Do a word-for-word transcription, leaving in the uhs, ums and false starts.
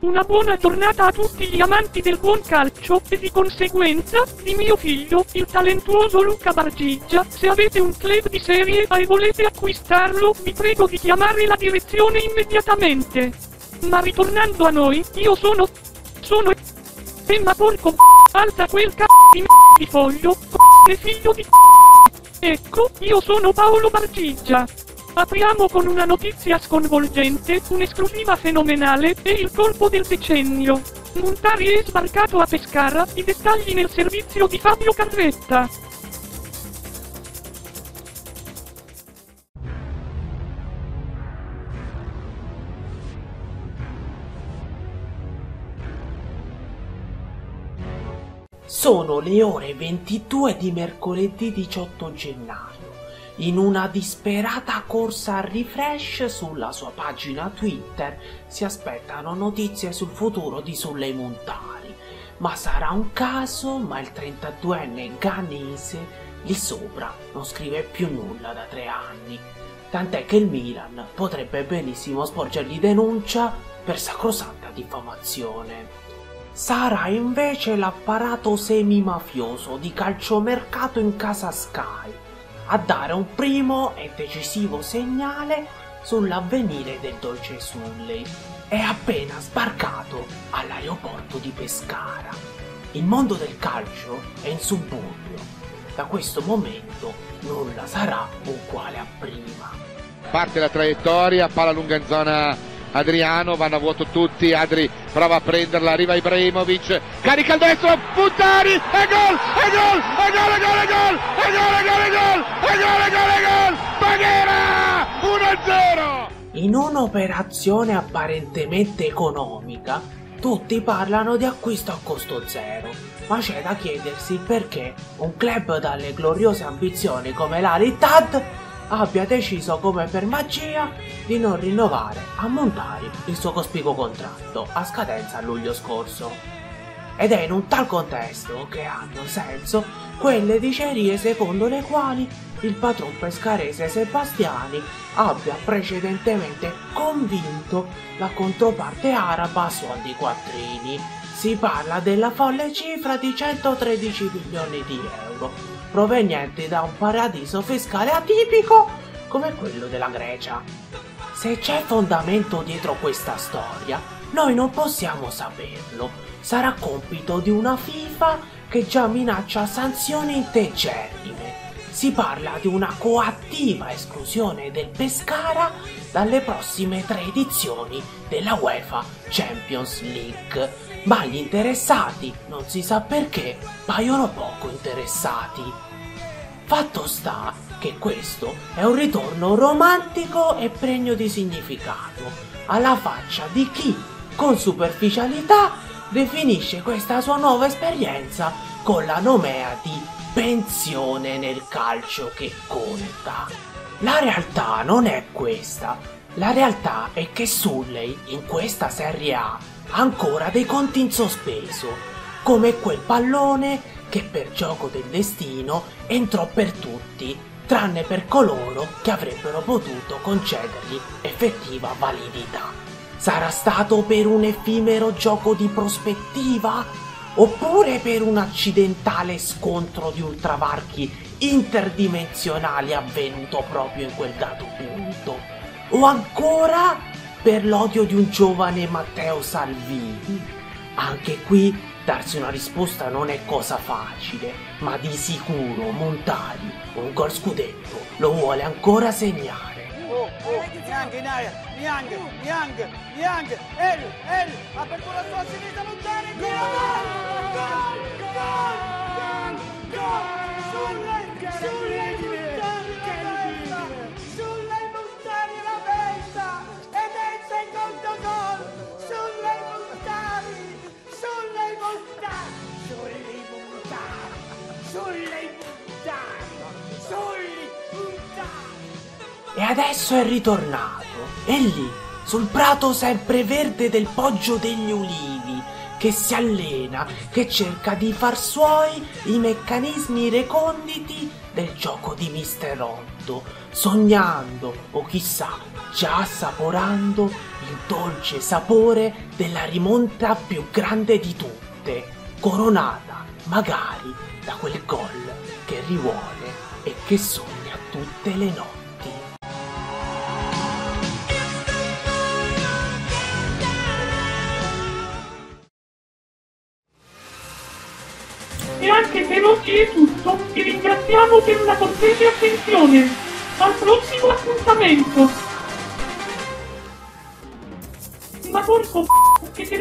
una buona giornata a tutti gli amanti del buon calcio e di conseguenza di mio figlio, il talentuoso Luca Bargigia. Se avete un club di Serie A e volete acquistarlo, vi prego di chiamare la direzione immediatamente. Ma ritornando a noi, io sono... sono... E ma porco alza quel c***o di m***o di foglio, c***o figlio di c***o. Ecco, io sono Paolo Bargigia. Apriamo con una notizia sconvolgente, un'esclusiva fenomenale, e il colpo del decennio. Montari è sbarcato a Pescara, i dettagli nel servizio di Fabio Carretta. Sono le ore ventidue di mercoledì diciotto gennaio. In una disperata corsa al refresh sulla sua pagina Twitter si aspettano notizie sul futuro di Sulley Montari. Ma sarà un caso, ma il trentaduenne ghanese lì sopra non scrive più nulla da tre anni. Tant'è che il Milan potrebbe benissimo sporgergli denuncia per sacrosanta diffamazione. Sarà invece l'apparato semi-mafioso di calciomercato in casa Sky a dare un primo e decisivo segnale sull'avvenire del dolce Sulley. È appena sbarcato all'aeroporto di Pescara. Il mondo del calcio è in subbuglio. Da questo momento nulla sarà uguale a prima. Parte la traiettoria, palla lunga in zona Adriano, vanno a vuoto tutti, Adri prova a prenderla, arriva Ibrahimovic, carica il destro, Montari, e gol, e gol, e gol, e gol, e gol, e gol, e gol, e gol, e gol, e gol, e gol, Baghera, uno a zero! In un'operazione apparentemente economica, tutti parlano di acquisto a costo zero, ma c'è da chiedersi perché un club dalle gloriose ambizioni come l'Al-Ittihad abbia deciso come per magia di non rinnovare a Montari il suo cospicuo contratto a scadenza a luglio scorso. Ed è in un tal contesto che hanno senso quelle dicerie secondo le quali il patron pescarese Sebastiani abbia precedentemente convinto la controparte araba a suon di quattrini. Si parla della folle cifra di centotredici milioni di euro provenienti da un paradiso fiscale atipico come quello della Grecia. Se c'è fondamento dietro questa storia, noi non possiamo saperlo. Sarà compito di una FIFA che già minaccia sanzioni integerrime. Si parla di una coattiva esclusione del Pescara dalle prossime tre edizioni della UEFA Champions League. Ma gli interessati, non si sa perché, paiono poco interessati. Fatto sta che questo è un ritorno romantico e pregno di significato, alla faccia di chi, con superficialità, definisce questa sua nuova esperienza con la nomea di pensione nel calcio che conta. La realtà non è questa. La realtà è che Sulley, in questa Serie A, ha ancora dei conti in sospeso, come quel pallone che per gioco del destino entrò per tutti, tranne per coloro che avrebbero potuto concedergli effettiva validità. Sarà stato per un effimero gioco di prospettiva? Oppure per un accidentale scontro di ultravarchi interdimensionali avvenuto proprio in quel dato punto? O ancora per l'odio di un giovane Matteo Salvini? Anche qui darsi una risposta non è cosa facile, ma di sicuro Montari un gol scudetto lo vuole ancora segnare. Oh, oh, Niang in aria, Niang, Niang, Niang, El, El, apertura sulla sinistra, Montari, gol! Gol! Gol! Gol! Gol! Sulle, sulle Montari, sulle Montari la festa, ed è il secondo gol, sulle Montari, sulle Montari, sulle Montari, sulle Montari, sulle Montari. E adesso è ritornato, e lì, sul prato sempreverde del Poggio degli Ulivi, che si allena, che cerca di far suoi i meccanismi reconditi del gioco di mister Otto, sognando o chissà già assaporando il dolce sapore della rimonta più grande di tutte, coronata magari da quel gol che rivuole e che sogna tutte le notti. E anche per oggi è tutto, vi ringraziamo per una cortese attenzione. Al prossimo appuntamento. Ma porco che